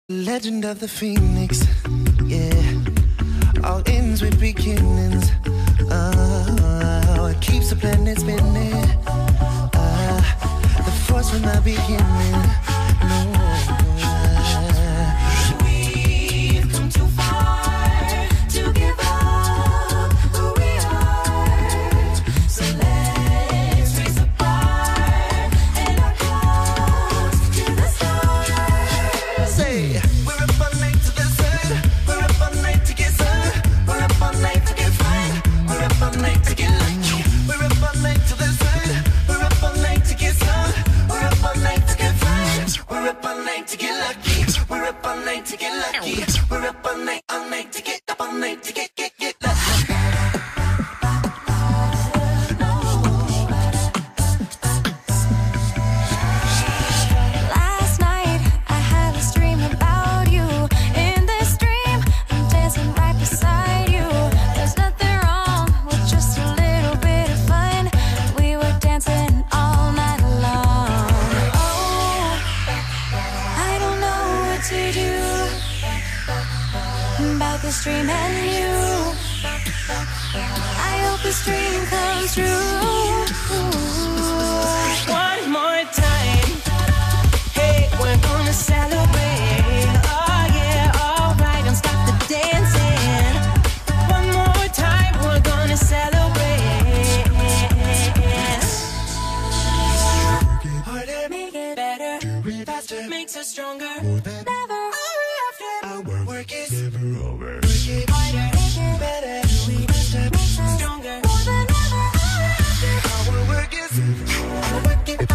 Legend of the Phoenix, yeah. All ends with beginnings. It keeps the planet spinning. The force from the beginning. No. We've come too far to give up who we are. So let's raise the bar and our close to the stars. Say, we're up all night to the sun. We're up all night to get sun. We're up all night to get fun. We're up all night to get lucky. We're up all night to the sun. We're up all night to get sun. We're up all night to get fun. We're up all night to get lucky. We're up all night to get lucky. We're up all night to get up all night to get lucky. Last night I had a dream about you. In this dream I'm dancing right beside you. There's nothing wrong with just a little bit of fun. We were dancing all night long. Oh, I don't know what to do about this dream and you. I hope this dream comes true. One more time. Hey, we're gonna celebrate. Oh yeah, alright, don't stop the dancing. One more time, we're gonna celebrate. Harder, Make it better, do it faster, makes us stronger. more than Never